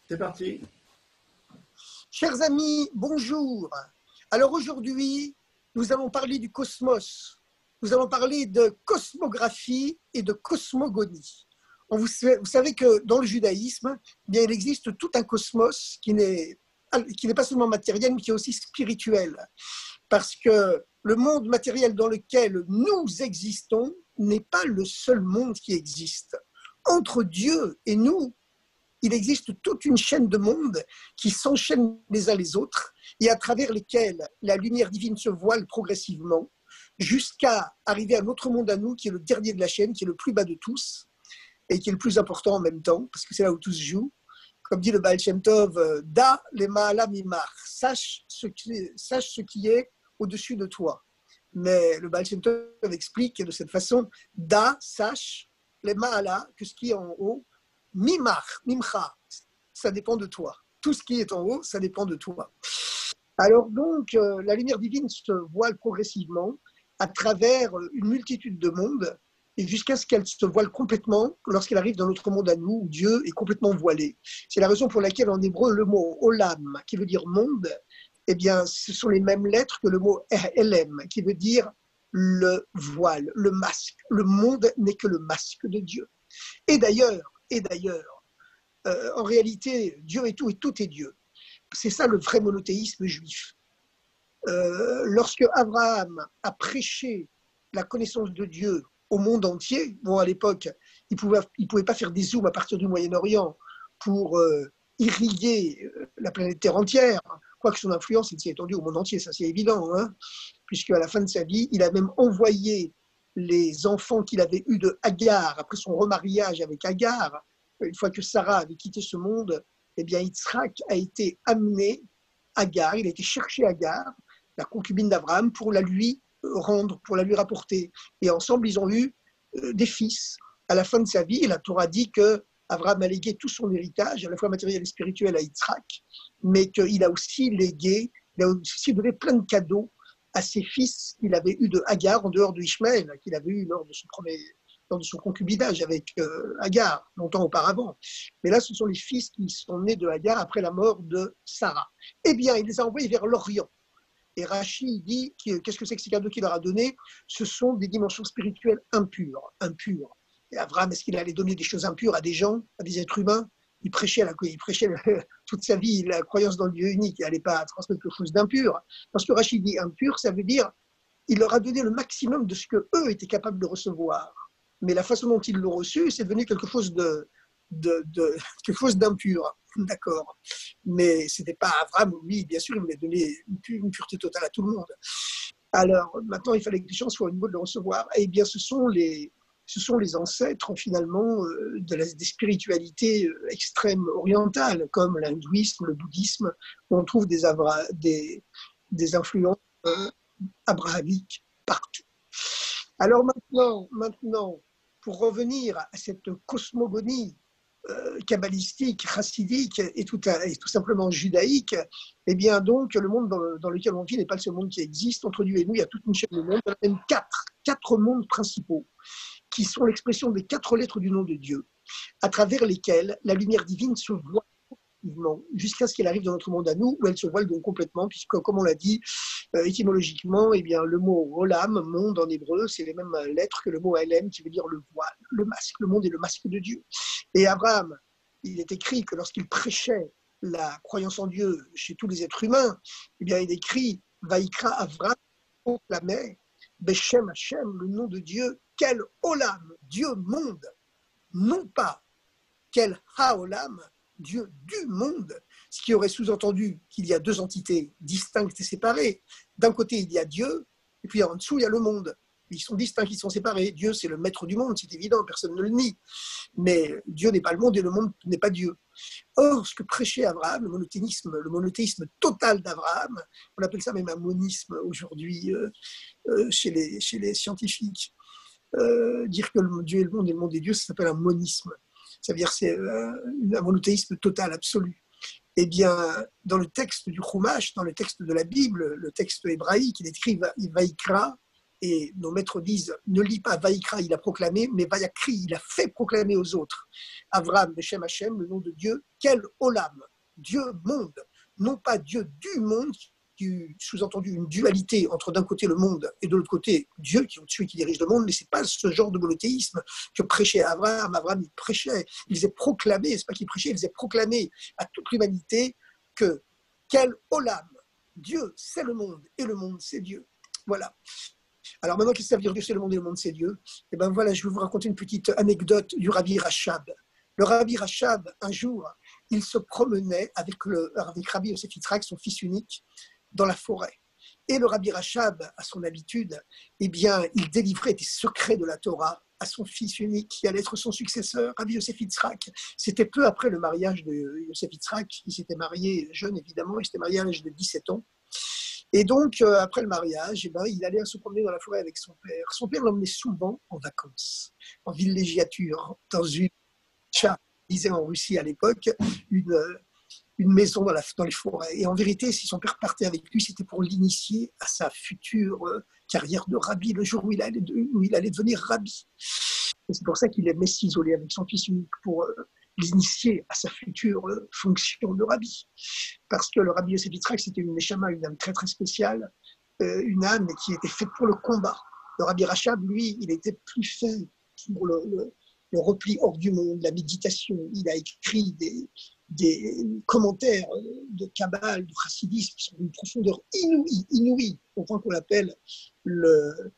C'est parti. Chers amis, bonjour. Alors aujourd'hui, nous allons parler du cosmos. Nous allons parler de cosmographie et de cosmogonie. Vous savez que dans le judaïsme, eh bien, il existe tout un cosmos qui n'est pas seulement matériel, mais qui est aussi spirituel. Parce que le monde matériel dans lequel nous existons n'est pas le seul monde qui existe. Entre Dieu et nous, il existe toute une chaîne de mondes qui s'enchaînent les uns les autres et à travers lesquels la lumière divine se voile progressivement jusqu'à arriver à notre monde à nous qui est le dernier de la chaîne, qui est le plus bas de tous et qui est le plus important en même temps parce que c'est là où tout se joue. Comme dit le Baal Shem Tov, Da le Ma'ala Mimar, sache ce qui est au-dessus de toi. Mais le Baal Shem Tov explique de cette façon, Da, sache, le Ma'ala, que ce qui est en haut, Mimar, Mimcha, ça dépend de toi. Tout ce qui est en haut, ça dépend de toi. Alors donc, la lumière divine se voile progressivement à travers une multitude de mondes et jusqu'à ce qu'elle se voile complètement lorsqu'elle arrive dans notre monde à nous, où Dieu est complètement voilé. C'est la raison pour laquelle en hébreu, le mot olam, qui veut dire monde, eh bien, ce sont les mêmes lettres que le mot elem, qui veut dire le voile, le masque. Le monde n'est que le masque de Dieu. Et d'ailleurs, en réalité, Dieu est tout et tout est Dieu. C'est ça le vrai monothéisme juif. Lorsque Abraham a prêché la connaissance de Dieu au monde entier, bon, à l'époque, il pouvait pas faire des zooms à partir du Moyen-Orient pour irriguer la planète Terre entière, quoique son influence s'est étendue au monde entier, ça c'est évident, hein, puisque à la fin de sa vie, il a même envoyé les enfants qu'il avait eus de Hagar, après son remariage avec Hagar, une fois que Sarah avait quitté ce monde, eh bien Yitzhak a été amené Hagar, il a été chercher Hagar, la concubine d'Abraham, pour la lui rendre, pour la lui rapporter. Et ensemble, ils ont eu des fils. À la fin de sa vie, la Torah dit que Abraham a légué tout son héritage, à la fois matériel et spirituel, à Yitzhak, mais qu'il a aussi légué, il a aussi donné plein de cadeaux à ses fils qu'il avait eu de Hagar, en dehors de Ishmaël, qu'il avait eu lors de son concubinage avec Hagar, longtemps auparavant. Mais là, ce sont les fils qui sont nés de Hagar après la mort de Sarah. Eh bien, il les a envoyés vers l'Orient. Et Rashi dit, qu'est-ce que c'est que ces cadeaux qu'il leur a donnés? Ce sont des dimensions spirituelles impures. Et Abraham, est-ce qu'il allait donner des choses impures à des gens, à des êtres humains? Il prêchait toute sa vie la croyance dans le Dieu unique. Il n'allait pas transmettre quelque chose d'impur. Parce que Rashi dit impur, ça veut dire il leur a donné le maximum de ce qu'eux étaient capables de recevoir. Mais la façon dont ils l'ont reçu, c'est devenu quelque chose d'impur. D'accord. Mais ce n'était pas Abraham, lui, bien sûr, il voulait donner une pureté totale à tout le monde. Alors, maintenant, il fallait que les gens soient au niveau de le recevoir. Et bien, ce sont les ancêtres, finalement, des spiritualités extrêmes orientales, comme l'hindouisme, le bouddhisme, où on trouve des influences abrahamiques partout. Alors maintenant, pour revenir à cette cosmogonie kabbalistique, chassidique et tout simplement judaïque, eh bien donc le monde dans lequel on vit n'est pas le seul monde qui existe. Entre Dieu et nous, il y a toute une chaîne de mondes, il y en a même quatre mondes principaux, qui sont l'expression des 4 lettres du nom de Dieu, à travers lesquelles la lumière divine se voit jusqu'à ce qu'elle arrive dans notre monde à nous, où elle se voile donc complètement, puisque, comme on l'a dit, étymologiquement, eh bien, le mot olam, monde en hébreu, c'est les mêmes lettres que le mot elem, qui veut dire le voile, le masque. Le monde est le masque de Dieu. Et Abraham, il est écrit que lorsqu'il prêchait la croyance en Dieu chez tous les êtres humains, eh bien, il écrit Vaïkra Avraham, proclamait Beshem Hashem, le nom de Dieu, quel olam, Dieu monde, non pas quel haolam, Dieu du monde, ce qui aurait sous-entendu qu'il y a 2 entités distinctes et séparées. D'un côté, il y a Dieu, et puis en dessous, il y a le monde. Ils sont distincts, ils sont séparés. Dieu, c'est le maître du monde, c'est évident, personne ne le nie. Mais Dieu n'est pas le monde et le monde n'est pas Dieu. Or, ce que prêchait Abraham, le monothéisme total d'Abraham, on appelle ça même un monisme aujourd'hui chez les scientifiques. Dire que Dieu est le monde et le monde est Dieu, ça s'appelle un monisme. Ça veut dire que c'est un monothéisme total, absolu. Eh bien, dans le texte du Chumash, dans le texte de la Bible, le texte hébraïque, il écrit Vaïkra, Et nos maîtres disent, ne lis pas Vaïkra, il a proclamé, mais Vayakri, il a fait proclamer aux autres. Avram, Beshem Hashem, le nom de Dieu, quel Olam, Dieu monde, non pas Dieu du monde, sous-entendu une dualité entre d'un côté le monde et de l'autre côté Dieu qui est au-dessus et qui dirige le monde, mais ce n'est pas ce genre de monothéisme que prêchait Abraham. Abraham, il prêchait, il faisait proclamer, c'est pas qu'il prêchait, il faisait proclamer à toute l'humanité que quel Olam, Dieu c'est le monde et le monde c'est Dieu. Voilà. Alors maintenant, qu'est-ce que ça veut dire Dieu c'est le monde et le monde c'est Dieu? Et bien voilà, je vais vous raconter une petite anecdote du Rabbi Rachab. Le Rabbi Rachab, un jour, il se promenait avec Rabbi Yosef Yitzhak, son fils unique, dans la forêt. Et le Rabbi Rachab, à son habitude, eh bien, il délivrait des secrets de la Torah à son fils unique, qui allait être son successeur, Rabbi Yosef Yitzhak. C'était peu après le mariage de Yosef Yitzhak. Il s'était marié jeune, évidemment, il s'était marié à l'âge de 17 ans. Et donc, après le mariage, eh ben, il allait se promener dans la forêt avec son père. Son père l'emmenait souvent en vacances, en villégiature, dans une chat, disait en Russie à l'époque, une maison dans les forêts. Et en vérité, si son père partait avec lui, c'était pour l'initier à sa future carrière de rabbi, le jour où il allait devenir rabbi. Et c'est pour ça qu'il aimait s'isoler avec son fils unique, pour l'initier à sa future fonction de rabbi. Parce que le Rabbi Yosef Yitzhak, c'était une neshama, une âme très très spéciale, une âme qui était faite pour le combat. Le Rabbi Rachab, lui, il était plus fait pour le repli hors du monde, la méditation. Il a écrit des commentaires de Kabbale, de chassidisme, qui sont d'une profondeur inouïe, au point qu'on l'appelle le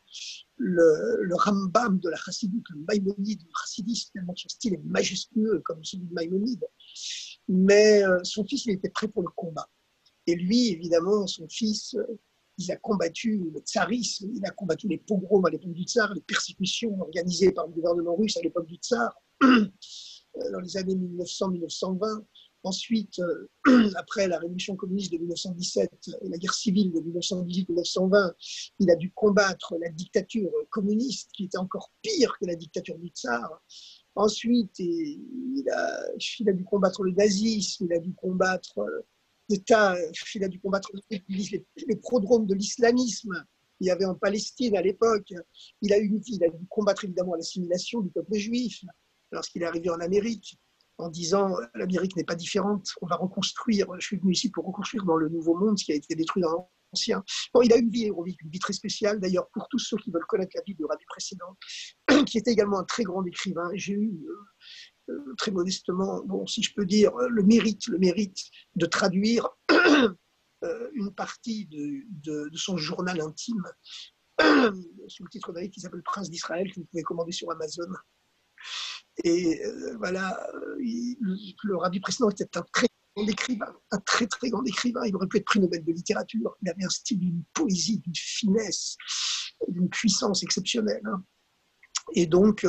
Rambam de la chassidut, le Maïmonide du chassidisme, tellement son style est majestueux comme celui de Maïmonide. Mais son fils, il était prêt pour le combat. Et lui, évidemment, son fils, il a combattu le tsarisme, il a combattu les pogroms à l'époque du tsar, les persécutions organisées par le gouvernement russe à l'époque du tsar, dans les années 1900-1920. Ensuite, après la révolution communiste de 1917 et la guerre civile de 1918-1920, il a dû combattre la dictature communiste, qui était encore pire que la dictature du tsar. Ensuite, il a dû combattre le nazisme, il a dû combattre il a dû combattre les prodromes de l'islamisme. Il y avait en Palestine à l'époque. Il a dû combattre évidemment l'assimilation du peuple juif lorsqu'il est arrivé en Amérique, en disant l'Amérique n'est pas différente, on va reconstruire, je suis venu ici pour reconstruire dans le nouveau monde ce qui a été détruit dans l'ancien. Bon, il a une vie héroïque, une vie très spéciale d'ailleurs pour tous ceux qui veulent connaître la vie du rabbi précédent, qui était également un très grand écrivain. J'ai eu très modestement, bon, si je peux dire, le mérite de traduire une partie de son journal intime sous le titre d'un livre qui s'appelle Prince d'Israël, que vous pouvez commander sur Amazon. Et voilà, le rabbi précédent était un très grand écrivain, un très très grand écrivain. Il aurait pu être prix Nobel de littérature. Il avait un style d'une poésie, d'une finesse, d'une puissance exceptionnelle. Et donc,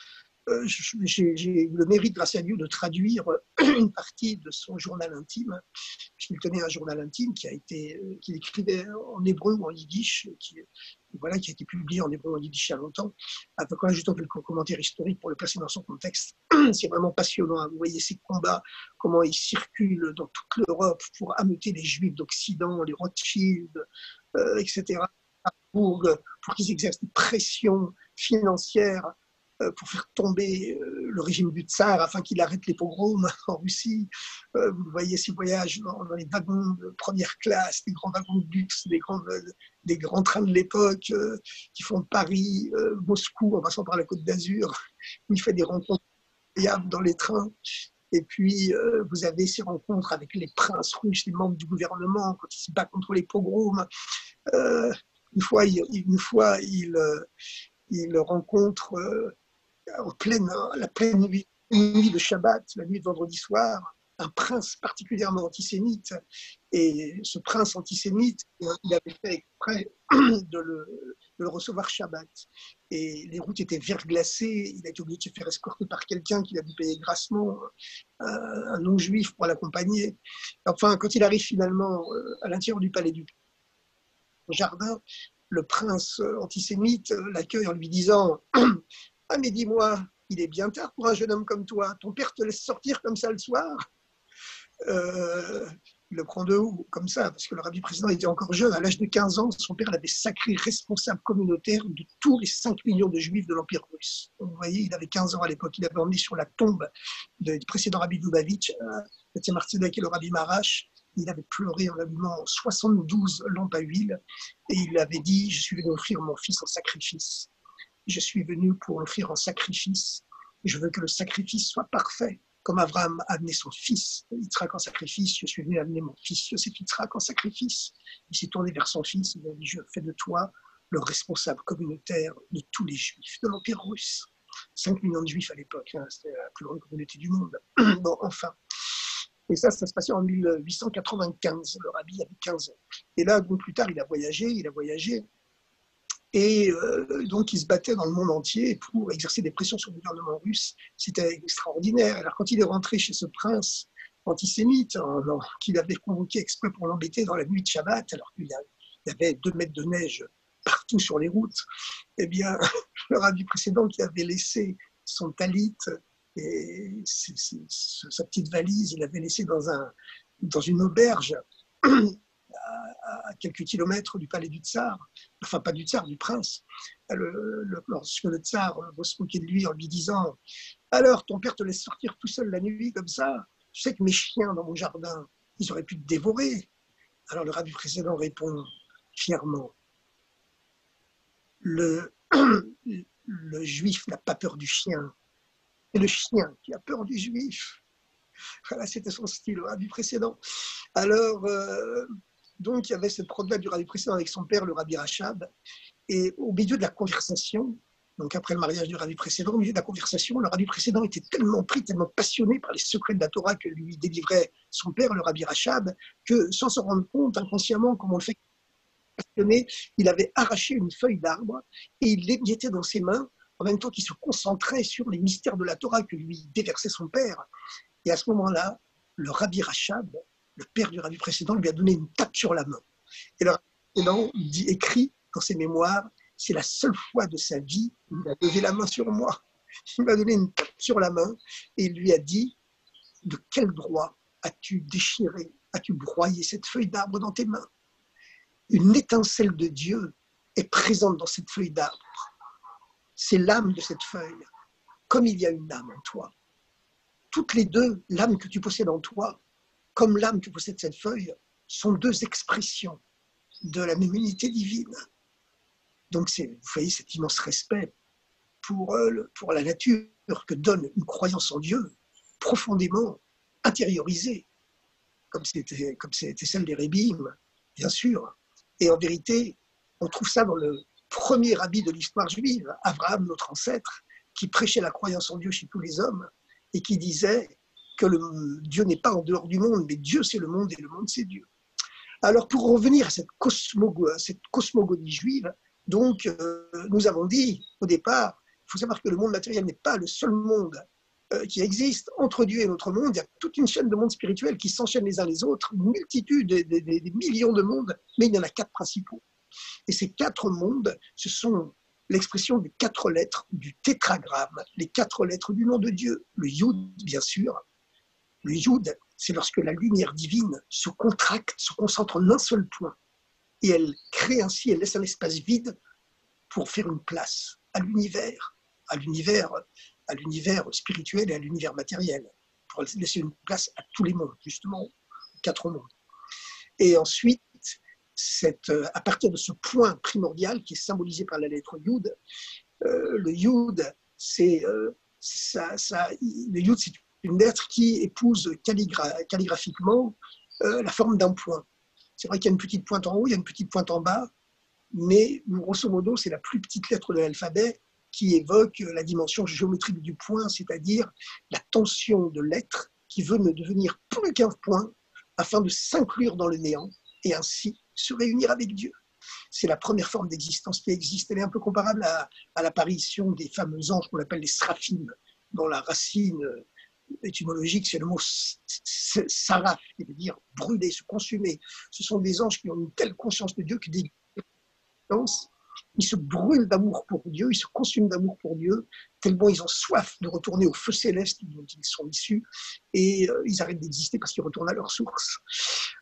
j'ai eu le mérite, grâce à Dieu, de traduire une partie de son journal intime, puisqu'il tenait un journal intime qu'il écrivait en hébreu ou en yiddish, qui a été publié en hébreu ou en yiddish il y a longtemps, avec juste quelques commentaires historiques pour le placer dans son contexte. C'est vraiment passionnant. Vous voyez ces combats, comment ils circulent dans toute l'Europe pour ameuter les Juifs d'Occident, les Rothschild, etc., pour qu'ils exercent une pression financière pour faire tomber le régime du tsar afin qu'il arrête les pogroms en Russie. Vous voyez ces voyages dans les wagons de première classe, les grands wagons de luxe, des grands trains de l'époque qui font Paris, Moscou en passant par la Côte d'Azur, où il fait des rencontres dans les trains. Et puis, vous avez ces rencontres avec les princes russes, les membres du gouvernement, quand ils se battent contre les pogroms. Une fois, il rencontre la pleine nuit de Shabbat, la nuit de vendredi soir, un prince particulièrement antisémite. Et ce prince antisémite, il avait fait exprès de le recevoir Shabbat. Et les routes étaient verglacées, il a été obligé de se faire escorter par quelqu'un qui a dû payer grassement, un non-juif pour l'accompagner. Enfin, quand il arrive finalement à l'intérieur du palais du jardin, le prince antisémite l'accueille en lui disant « Ah, mais dis-moi, il est bien tard pour un jeune homme comme toi. Ton père te laisse sortir comme ça le soir ?» Il le prend de haut, comme ça, parce que le rabbi précédent était encore jeune. À l'âge de 15 ans, son père l'avait sacré responsable communautaire de tous les 5 millions de juifs de l'Empire russe. Donc, vous voyez, il avait 15 ans à l'époque. Il avait emmené sur la tombe du précédent rabbi Lubavitch, le Martzedek et le rabbi Marash. Il avait pleuré en allumant 72 lampes à huile. Et il avait dit, je suis venu offrir mon fils en sacrifice. Je suis venu pour l'offrir en sacrifice. Et je veux que le sacrifice soit parfait. Comme Abraham a amené son fils Yitzhak en sacrifice, je suis venu amener mon fils Yosef Yitzhak en sacrifice. Il s'est tourné vers son fils, il a dit, je fais de toi le responsable communautaire de tous les juifs de l'Empire russe. 5 millions de juifs à l'époque, hein, c'était la plus grande communauté du monde. Bon, enfin. Et ça se passait en 1895, le rabbi avait 15 ans. Et là, donc, plus tard, il a voyagé. Et donc, il se battait dans le monde entier pour exercer des pressions sur le gouvernement russe. C'était extraordinaire. Alors, quand il est rentré chez ce prince antisémite, qu'il avait convoqué exprès pour l'embêter dans la nuit de Shabbat, alors qu'il y avait 2 mètres de neige partout sur les routes, eh bien, le rabbi précédent qui avait laissé son talit et sa petite valise, il l'avait laissé dans une auberge à quelques kilomètres du palais du tsar, enfin pas du tsar, du prince. Lorsque le tsar va se moquer de lui en lui disant « Alors, ton père te laisse sortir tout seul la nuit comme ça, tu sais que mes chiens dans mon jardin, ils auraient pu te dévorer. » Alors le rabbi précédent répond fièrement « Le juif n'a pas peur du chien, c'est le chien qui a peur du juif. » Voilà, c'était son style, le rabbi précédent. Alors, donc, il y avait cette problème du rabbi précédent avec son père, le rabbi Rachab, et au milieu de la conversation, donc après le mariage du rabbi précédent, au milieu de la conversation, le rabbi précédent était tellement pris, tellement passionné par les secrets de la Torah que lui délivrait son père, le rabbi Rachab, que sans se rendre compte inconsciemment, comme on le fait passionné, il avait arraché une feuille d'arbre et il l'émiettait dans ses mains, en même temps qu'il se concentrait sur les mystères de la Torah que lui déversait son père. Et à ce moment-là, le rabbi Rachab, le père du rabbi précédent, lui a donné une tape sur la main. Et le rabbi précédent écrit dans ses mémoires, c'est la seule fois de sa vie où il a levé la main sur moi. Il m'a donné une tape sur la main et il lui a dit, de quel droit as-tu déchiré, as-tu broyé cette feuille d'arbre dans tes mains? Une étincelle de Dieu est présente dans cette feuille d'arbre. C'est l'âme de cette feuille, comme il y a une âme en toi. Toutes les deux, l'âme que tu possèdes en toi, comme l'âme que possède cette feuille, sont 2 expressions de la même unité divine. Donc, vous voyez cet immense respect pour la nature que donne une croyance en Dieu profondément intériorisée, comme c'était celle des Rébim, bien sûr. Et en vérité, on trouve ça dans le premier rabbi de l'histoire juive, Abraham, notre ancêtre, qui prêchait la croyance en Dieu chez tous les hommes et qui disait que Dieu n'est pas en dehors du monde, mais Dieu c'est le monde et le monde c'est Dieu. Alors pour revenir à cette cosmogonie juive, donc nous avons dit au départ, il faut savoir que le monde matériel n'est pas le seul monde qui existe. Entre Dieu et notre monde, il y a toute une chaîne de mondes spirituels qui s'enchaînent les uns les autres, une multitude, des millions de mondes, mais il y en a 4 principaux. Et ces 4 mondes, ce sont l'expression des 4 lettres du tétragramme, les 4 lettres du nom de Dieu. Le Yud, bien sûr. Le Yud, c'est lorsque la lumière divine se contracte, se concentre en un seul point. Et elle crée ainsi, elle laisse un espace vide pour faire une place à l'univers spirituel et à l'univers matériel, pour laisser une place à tous les mondes, justement, 4 mondes. Et ensuite, à partir de ce point primordial qui est symbolisé par la lettre Yud, le Yud, c'est une lettre qui épouse calligraphiquement la forme d'un point. C'est vrai qu'il y a une petite pointe en haut, il y a une petite pointe en bas, mais grosso modo, c'est la plus petite lettre de l'alphabet qui évoque la dimension géométrique du point, c'est-à-dire la tension de l'être qui veut ne devenir plus qu'un point afin de s'inclure dans le néant et ainsi se réunir avec Dieu. C'est la première forme d'existence qui existe. Elle est un peu comparable à l'apparition des fameux anges qu'on appelle les sraphim, dont la racine étymologique, c'est le mot saraf, qui veut dire brûler, se consumer. Ce sont des anges qui ont une telle conscience de Dieu que dès ils se brûlent d'amour pour Dieu, ils se consument d'amour pour Dieu, tellement ils ont soif de retourner au feu céleste dont ils sont issus, et ils arrêtent d'exister parce qu'ils retournent à leur source.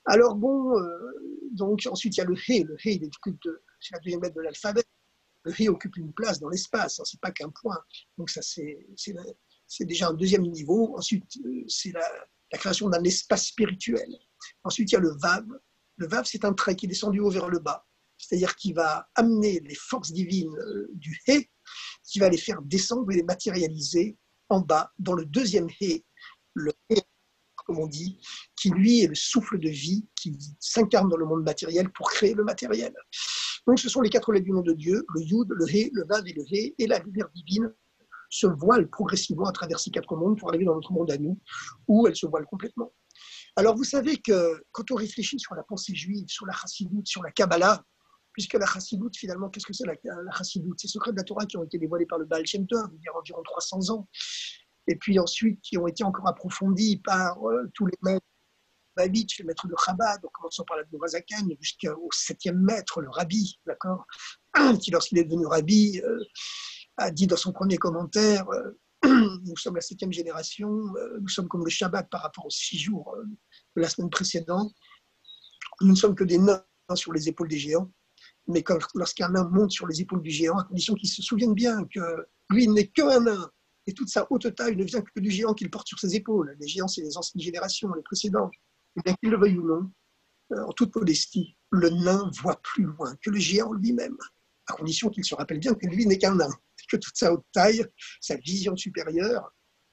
Alors bon, donc ensuite il y a le He. Le He, c'est la deuxième lettre de l'alphabet. Le He occupe une place dans l'espace, hein, c'est pas qu'un point. Donc ça, c'est déjà un deuxième niveau. Ensuite, c'est la création d'un espace spirituel. Ensuite, il y a le Vav. Le Vav, c'est un trait qui est descendu haut vers le bas, c'est-à-dire qui va amener les forces divines du He, qui va les faire descendre et les matérialiser en bas, dans le deuxième He, le He, comme on dit, qui lui est le souffle de vie qui s'incarne dans le monde matériel pour créer le matériel. Donc ce sont les quatre lettres du nom de Dieu, le Yud, le He, le Vav et le He, et la lumière divine se voile progressivement à travers ces quatre mondes pour arriver dans notre monde à nous, où elle se voile complètement. Alors vous savez que quand on réfléchit sur la pensée juive, sur la chassidoute, sur la Kabbalah, puisque la chassidoute, finalement, qu'est-ce que c'est la chassidoute? Ces secrets de la Torah qui ont été dévoilés par le Baal Shem Tov, il y a environ 300 ans, et puis ensuite qui ont été encore approfondis par tous les maîtres Babich, le maître de Chabad, en commençant par la Zakan, jusqu'au septième maître, le rabbi, d'accord, qui lorsqu'il est devenu rabbi, a dit dans son premier commentaire, nous sommes la septième génération, nous sommes comme le Shabbat par rapport aux 6 jours de la semaine précédente, nous ne sommes que des nains sur les épaules des géants, mais lorsqu'un nain monte sur les épaules du géant, à condition qu'il se souvienne bien que lui n'est qu'un nain, et toute sa haute taille ne vient que du géant qu'il porte sur ses épaules. Les géants, c'est les anciennes générations, les précédentes. Et bien qu'il le veuille ou non, en toute modestie, le nain voit plus loin que le géant lui-même, à condition qu'il se rappelle bien que lui n'est qu'un nain, que toute sa haute taille, sa vision supérieure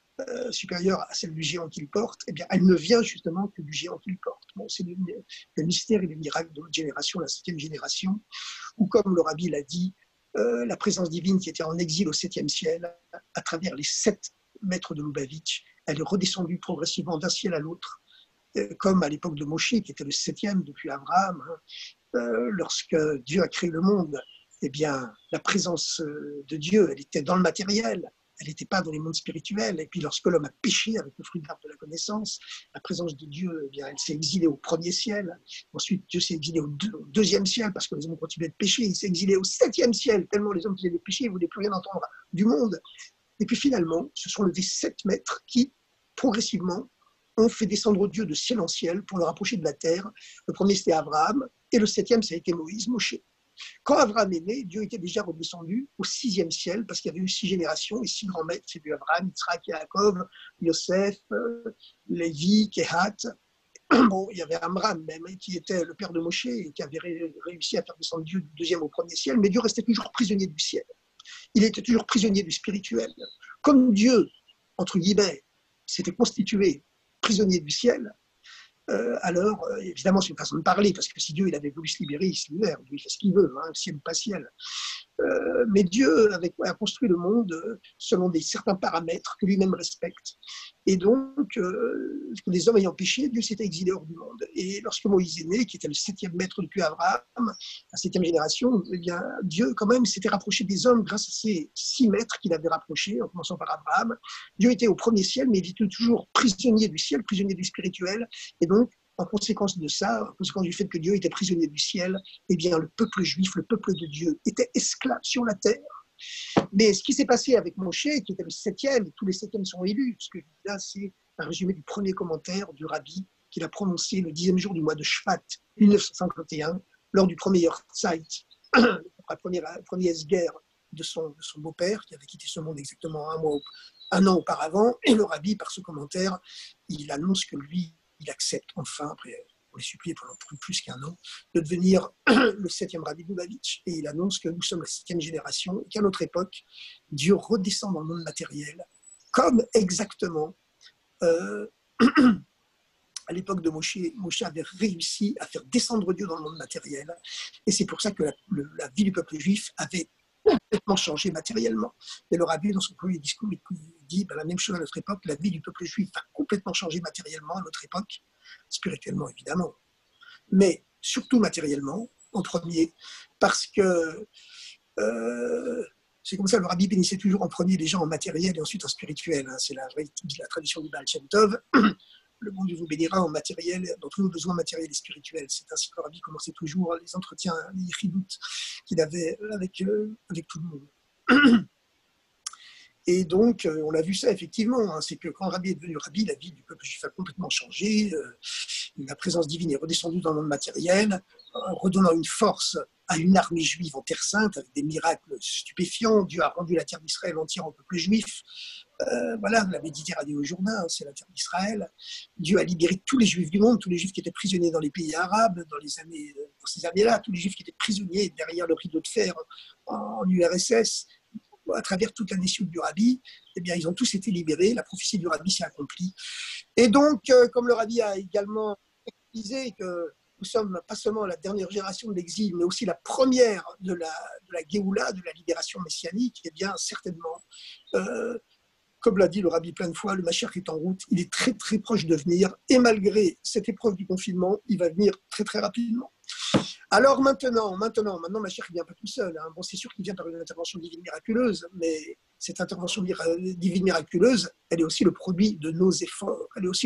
à celle du géant qu'il porte, eh bien, elle ne vient justement que du géant qu'il porte. Bon, c'est le mystère et le miracle de notre génération, la septième génération, où, comme le rabbi l'a dit, la présence divine qui était en exil au septième ciel, à travers les 7 maîtres de Lubavitch, elle est redescendue progressivement d'un ciel à l'autre, comme à l'époque de Moshe, qui était le 7e depuis Abraham. Lorsque Dieu a créé le monde, eh bien, la présence de Dieu, elle était dans le matériel, elle n'était pas dans les mondes spirituels. Et puis, lorsque l'homme a péché avec le fruit de l'arbre de la connaissance, la présence de Dieu, eh bien, elle s'est exilée au premier ciel. Ensuite, Dieu s'est exilé au deuxième ciel parce que les hommes ont continué de pécher. Il s'est exilé au 7e ciel, tellement les hommes qui avaient péché, ils ne voulaient plus rien entendre du monde. Et puis, finalement, ce sont levés 7 maîtres qui, progressivement, ont fait descendre Dieu de ciel en ciel pour le rapprocher de la terre. Le premier, c'était Abraham, et le 7e, ça a été Moïse, Moshe. Quand Abraham est né, Dieu était déjà redescendu au 6e ciel, parce qu'il y avait eu 6 générations, et 6 grands maîtres, c'est du Abraham, Yitzhak, Yaakov, Yosef, Lévi, Kehat. Bon, il y avait Amram même, qui était le père de Moshe, et qui avait réussi à faire descendre Dieu du 2e au 1er ciel, mais Dieu restait toujours prisonnier du ciel. Il était toujours prisonnier du spirituel. Comme Dieu, entre guillemets, s'était constitué prisonnier du ciel, alors, évidemment, c'est une façon de parler, parce que si Dieu il avait voulu se libérer, il se libère, Dieu il fait ce qu'il veut, hein, ciel ou pas ciel. Mais Dieu a construit le monde selon certains paramètres que lui-même respecte. Et donc, les hommes ayant péché, Dieu s'était exilé hors du monde. Et lorsque Moïse est né, qui était le 7e maître depuis Abraham, la 7e génération, eh bien, Dieu, quand même, s'était rapproché des hommes grâce à ces 6 maîtres qu'il avait rapprochés, en commençant par Abraham. Dieu était au premier ciel, mais il était toujours prisonnier du ciel, prisonnier du spirituel. Et donc, en conséquence de ça, en conséquence du fait que Dieu était prisonnier du ciel, eh bien, le peuple juif, le peuple de Dieu, était esclave sur la terre. Mais ce qui s'est passé avec Moshe, qui était le 7e, et tous les 7e sont élus, ce que je dis là, c'est un résumé du premier commentaire du rabbi qu'il a prononcé le 10e jour du mois de Shvat 1951, lors du premier Yortzeit, la première guerre de son beau-père, qui avait quitté ce monde exactement un an auparavant. Et le rabbi, par ce commentaire, il annonce que lui, il accepte enfin, après on les supplié pendant plus qu'un an, de devenir le 7e rabbi de Lubavitch. Et il annonce que nous sommes la 7e génération et qu'à notre époque, Dieu redescend dans le monde matériel, comme exactement à l'époque de Moshe, Moshe avait réussi à faire descendre Dieu dans le monde matériel. Et c'est pour ça que la vie du peuple juif avait complètement changé matériellement. Et le rabbi, dans son premier discours, il dit la même chose à notre époque, la vie du peuple juif a complètement changé matériellement à notre époque, spirituellement évidemment, mais surtout matériellement, en premier, parce que c'est comme ça, le rabbi bénissait toujours en premier les gens en matériel et ensuite en spirituel. Hein. C'est la tradition du Baal Shem Tov. Le bon Dieu vous bénira en matériel, dans tous nos besoins matériels et spirituels. C'est ainsi que le rabbi commençait toujours les entretiens, les yichidoutes qu'il avait avec tout le monde. Et donc, on a vu ça effectivement, hein, c'est que quand le rabbi est devenu rabbi, la vie du peuple juif a complètement changé. la présence divine est redescendue dans le monde matériel, redonnant une force à une armée juive en Terre Sainte, avec des miracles stupéfiants. Dieu a rendu la terre d'Israël entière au peuple juif. Voilà, la Méditerranée au Jourdain, c'est la terre d'Israël. Dieu a libéré tous les juifs du monde, tous les juifs qui étaient prisonniers dans les pays arabes, dans ces années-là, tous les juifs qui étaient prisonniers derrière le rideau de fer en URSS, à travers toute la nation du Rabbi, eh bien, ils ont tous été libérés, la prophétie du Rabbi s'est accomplie. Et donc, comme le Rabbi a également disait que nous sommes pas seulement la dernière génération de l'exil, mais aussi la première de la Géoula, de la libération messianique, eh bien, certainement, comme l'a dit le Rabbi plein de fois, le Mashiach est en route, il est très très proche de venir, et malgré cette épreuve du confinement, il va venir très très rapidement. Alors maintenant, Mashiach ne vient pas tout seul. Hein. Bon, c'est sûr qu'il vient par une intervention divine miraculeuse, mais cette intervention divine miraculeuse, elle est aussi le produit de nos efforts.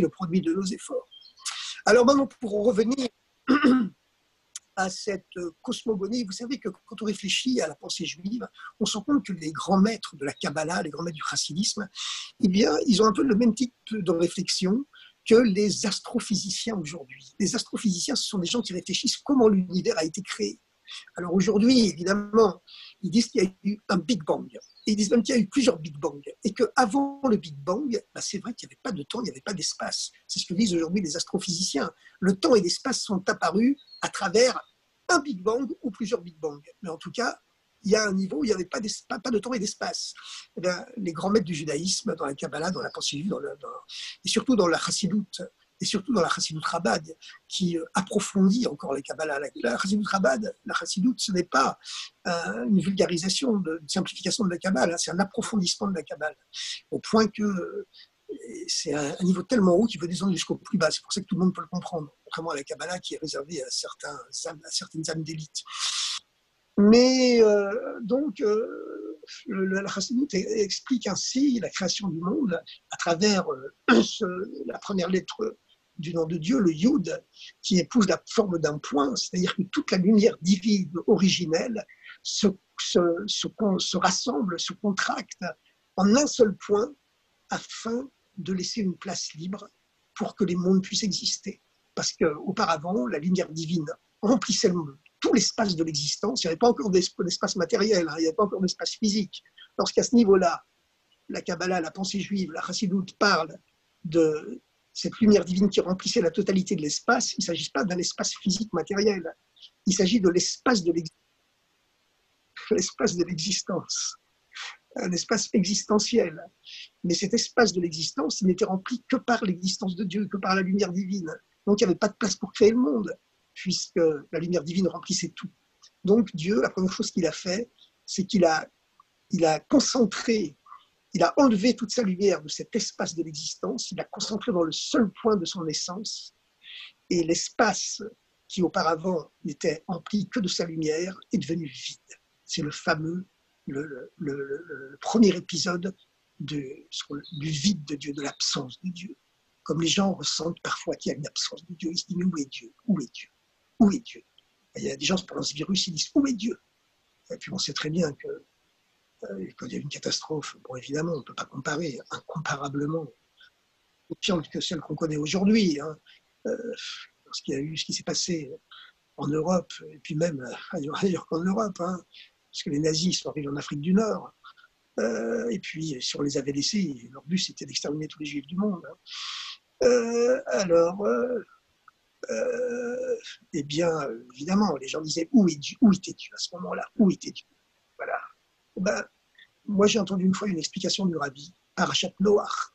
Alors maintenant, pour revenir à cette cosmogonie, vous savez que quand on réfléchit à la pensée juive, on se rend compte que les grands maîtres de la Kabbalah, les grands maîtres du chassidisme, eh bien, ils ont un peu le même type de réflexion que les astrophysiciens aujourd'hui. Les astrophysiciens, ce sont des gens qui réfléchissent comment l'univers a été créé. Alors aujourd'hui, évidemment, ils disent qu'il y a eu un Big Bang. Et ils disent même qu'il y a eu plusieurs Big Bang. Et qu'avant le Big Bang, c'est vrai qu'il n'y avait pas de temps, il n'y avait pas d'espace. C'est ce que disent aujourd'hui les astrophysiciens. Le temps et l'espace sont apparus à travers un Big Bang ou plusieurs Big Bang. Mais en tout cas, il y a un niveau où il n'y avait pas de temps et d'espace. Eh bien, les grands maîtres du judaïsme, dans la Kabbalah, dans la pensée juive, et surtout dans la chassidoute, et surtout dans la chassidoute Chabad, qui approfondit encore la Kabbalah. La chassidoute Chabad, la chassidoute, ce n'est pas une vulgarisation, une simplification de la Kabbalah, c'est un approfondissement de la Kabbalah, au point que c'est un niveau tellement haut qu'il veut descendre jusqu'au plus bas. C'est pour ça que tout le monde peut le comprendre, contrairement à la Kabbalah qui est réservée à certaines âmes d'élite. Mais donc, la chassidoute explique ainsi la création du monde à travers la première lettre du nom de Dieu, le Yud, qui épouse la forme d'un point, c'est-à-dire que toute la lumière divine originelle se rassemble, se contracte en un seul point afin de laisser une place libre pour que les mondes puissent exister. Parce qu'auparavant, la lumière divine remplissait tout l'espace de l'existence. Il n'y avait pas encore d'espace matériel, il n'y avait pas encore d'espace physique. Lorsqu'à ce niveau-là, la Kabbalah, la pensée juive, la chassidoute parle de cette lumière divine qui remplissait la totalité de l'espace, il ne s'agit pas d'un espace physique matériel, il s'agit de l'espace de l'existence, un espace existentiel. Mais cet espace de l'existence, il n'était rempli que par l'existence de Dieu, que par la lumière divine. Donc il n'y avait pas de place pour créer le monde, puisque la lumière divine remplissait tout. Donc Dieu, la première chose qu'il a fait, c'est qu'il a concentré, il a enlevé toute sa lumière de cet espace de l'existence, il l'a concentré dans le seul point de son essence, et l'espace qui auparavant n'était rempli que de sa lumière est devenu vide. C'est le fameux, le premier épisode du vide de Dieu, de l'absence de Dieu. Comme les gens ressentent parfois qu'il y a une absence de Dieu, ils se disent mais où est Dieu? Où est Dieu? Où est Dieu? Et il y a des gens pendant ce virus, ils disent où est Dieu? Et puis on sait très bien que quand il y a une catastrophe, bon évidemment on ne peut pas comparer incomparablement aussi que celle qu'on connaît aujourd'hui. Hein. Lorsqu'il y a eu ce qui s'est passé en Europe, et puis même ailleurs qu'en Europe, hein, parce que les nazis sont arrivés en Afrique du Nord, et puis si on les avait laissés, leur but c'était d'exterminer tous les juifs du monde. Hein. Eh bien, évidemment, les gens disaient où était Dieu à ce moment-là? Où était Dieu? Voilà. Ben, moi, j'ai entendu une fois une explication du Rabbi, Parashat Noach,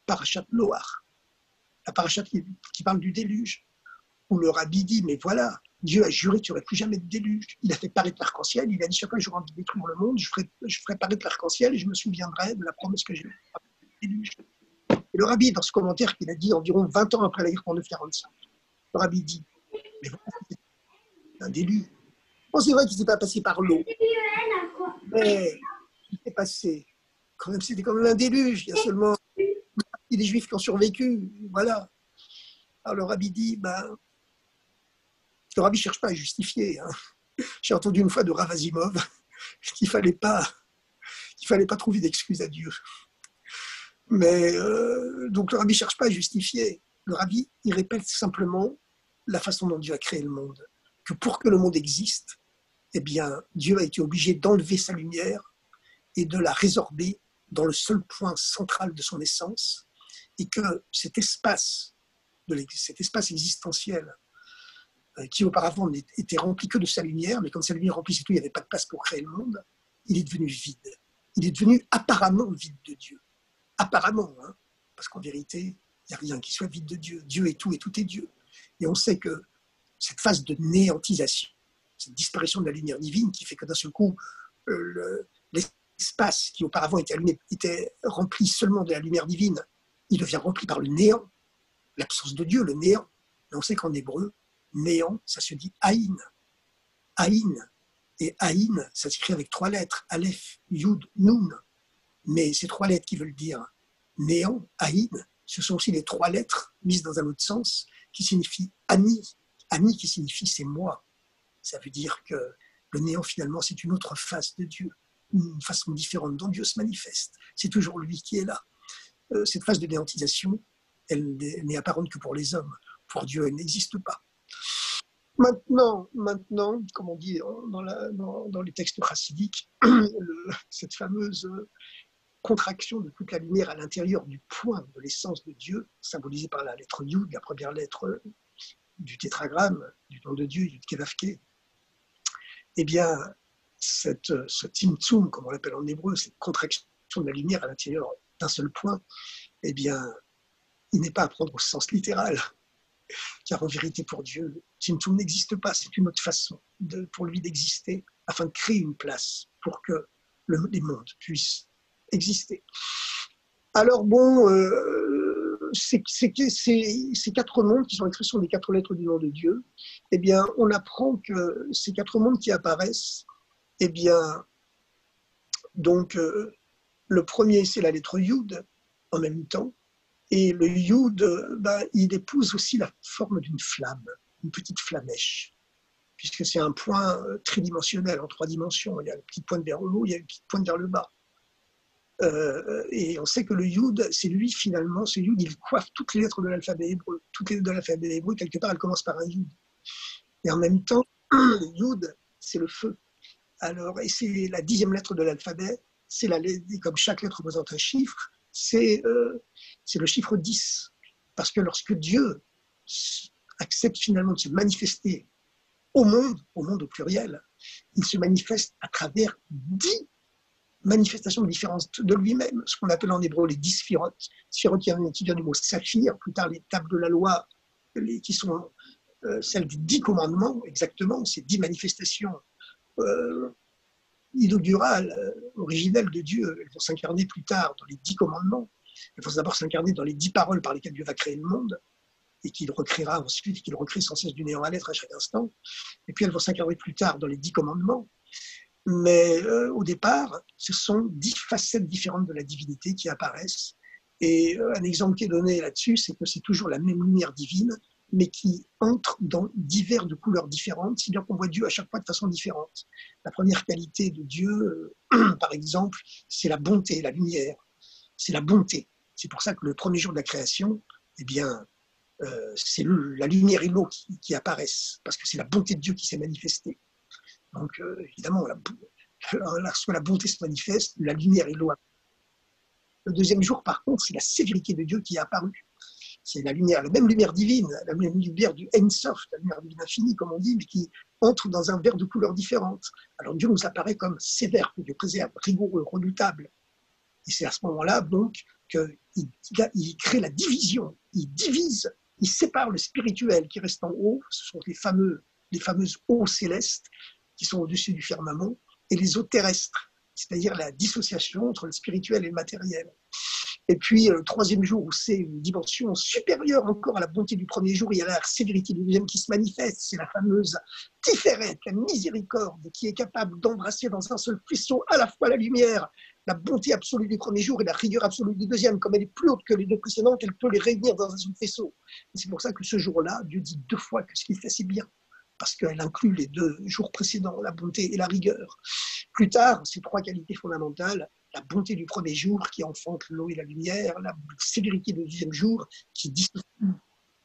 la parashat qui parle du déluge, où le Rabbi dit, mais voilà, Dieu a juré qu'il n'y aurait plus jamais de déluge. Il a fait paraître l'arc-en-ciel, il a dit, chaque fois que j'aurai envie de détruire le monde, je ferai paraître l'arc-en-ciel et je me souviendrai de la promesse que j'ai faite du déluge. Et le Rabbi, dans ce commentaire qu'il a dit environ 20 ans après la guerre de 45, le Rabbi dit, mais voilà, c'est un déluge. Bon, c'est vrai qu'il ne s'est pas passé par l'eau, mais il s'est passé, quand même, c'était quand même un déluge. Il y a seulement des Juifs qui ont survécu, voilà. Alors le Rabbi dit, le Rabbi ne cherche pas à justifier. Hein. J'ai entendu une fois de Rav Asimov qu'il ne fallait pas trouver d'excuses à Dieu. Mais donc le Rabbi ne cherche pas à justifier. Le Rabbi, il répète simplement la façon dont Dieu a créé le monde, que pour que le monde existe, eh bien, Dieu a été obligé d'enlever sa lumière et de la résorber dans le seul point central de son essence, et que cet espace existentiel qui auparavant n'était rempli que de sa lumière, mais quand sa lumière remplissait tout, il n'y avait pas de place pour créer le monde, il est devenu vide. Il est devenu apparemment vide de Dieu. Apparemment, hein, parce qu'en vérité, il n'y a rien qui soit vide de Dieu. Dieu est tout et tout est Dieu. Et on sait que cette phase de néantisation, cette disparition de la lumière divine qui fait que d'un seul coup, l'espace qui auparavant était rempli seulement de la lumière divine, il devient rempli par le néant, l'absence de Dieu, le néant. Et on sait qu'en hébreu, néant, ça se dit Aïn. Aïn. Et Aïn, ça s'écrit avec 3 lettres, Aleph, Yud, Nun. Mais ces 3 lettres qui veulent dire néant, Aïn, ce sont aussi les 3 lettres mises dans un autre sens qui signifient Ani. Ani qui signifie c'est moi. Ça veut dire que le néant finalement c'est une autre face de Dieu, une façon différente dont Dieu se manifeste. C'est toujours lui qui est là. Cette phase de néantisation, elle n'est apparente que pour les hommes. Pour Dieu, elle n'existe pas. Maintenant, comme on dit dans les textes chassidiques, cette fameuse contraction de toute la lumière à l'intérieur du point de l'essence de Dieu, symbolisée par la lettre Yud, la première lettre du tétragramme, du nom de Dieu, Yud Kevavke, eh bien, ce tzimtzum, comme on l'appelle en hébreu, cette contraction de la lumière à l'intérieur d'un seul point, eh bien, il n'est pas à prendre au sens littéral. Car en vérité, pour Dieu, le tzimtzum n'existe pas. C'est une autre façon pour lui d'exister, afin de créer une place pour que les mondes puissent exister. Alors bon, ces 4 mondes qui sont l'expression des 4 lettres du nom de Dieu, eh bien, on apprend que ces 4 mondes qui apparaissent, eh bien, donc, le premier, c'est la lettre Yud, en même temps, et le Yud, il épouse aussi la forme d'une flamme, une petite flamèche, puisque c'est un point tridimensionnel, en 3 dimensions. Il y a une petite pointe vers le haut, il y a une petite pointe vers le bas. Et on sait que le Yud, c'est lui finalement, ce Yud, il coiffe toutes les lettres de l'alphabet hébreu. Toutes les lettres de l'alphabet hébreu, quelque part, elles commencent par un Yud. Et en même temps, le Yud, c'est le feu. Alors, et c'est la 10e lettre de l'alphabet, comme chaque lettre représente un chiffre, c'est le chiffre 10. Parce que lorsque Dieu accepte finalement de se manifester au monde au pluriel, il se manifeste à travers 10 manifestations différentes de lui-même, ce qu'on appelle en hébreu les 10 sphirotes. Sphirotes qui vient du mot saphir, plus tard les tables de la loi, qui sont celles des 10 commandements, exactement, ces 10 manifestations inaugurales, originelles de Dieu. Elles vont s'incarner plus tard dans les 10 commandements. Elles vont d'abord s'incarner dans les 10 paroles par lesquelles Dieu va créer le monde, et qu'il recréera ensuite, et qu'il recrée sans cesse du néant à l'être à chaque instant. Et puis elles vont s'incarner plus tard dans les 10 commandements. Mais au départ, ce sont 10 facettes différentes de la divinité qui apparaissent. Et un exemple qui est donné là-dessus, c'est que c'est toujours la même lumière divine, mais qui entre dans divers de couleurs différentes, si bien qu'on voit Dieu à chaque fois de façon différente. La première qualité de Dieu, par exemple, c'est la bonté, la lumière. C'est la bonté. C'est pour ça que le premier jour de la création, eh bien, c'est la lumière et l'eau qui apparaissent, parce que c'est la bonté de Dieu qui s'est manifestée. Donc, évidemment, lorsque la bonté se manifeste, la lumière et l'eau. Le deuxième jour, par contre, c'est la sévérité de Dieu qui est apparue. C'est la lumière, la même lumière divine, la même lumière du Ein Sof, la lumière divine infinie, comme on dit, mais qui entre dans un verre de couleurs différentes. Alors Dieu nous apparaît comme sévère, que Dieu préserve, rigoureux, redoutable. Et c'est à ce moment-là, donc, qu'il crée la division. Il divise, il sépare le spirituel qui reste en haut, ce sont les fameuses eaux célestes qui sont au-dessus du firmament, et les eaux terrestres, c'est-à-dire la dissociation entre le spirituel et le matériel. Et puis, le 3e jour, où c'est une dimension supérieure encore à la bonté du premier jour, il y a la sévérité du deuxième qui se manifeste. C'est la fameuse Tiferet, la miséricorde, qui est capable d'embrasser dans un seul faisceau à la fois la lumière, la bonté absolue du premier jour et la rigueur absolue du deuxième. Comme elle est plus haute que les 2 précédentes, elle peut les réunir dans un seul faisceau. Et c'est pour ça que ce jour-là, Dieu dit 2 fois que ce qu'il fait, c'est bien, parce qu'elle inclut les 2 jours précédents, la bonté et la rigueur. Plus tard, ces 3 qualités fondamentales, la bonté du premier jour qui enfante l'eau et la lumière, la sévérité du deuxième jour qui dissocie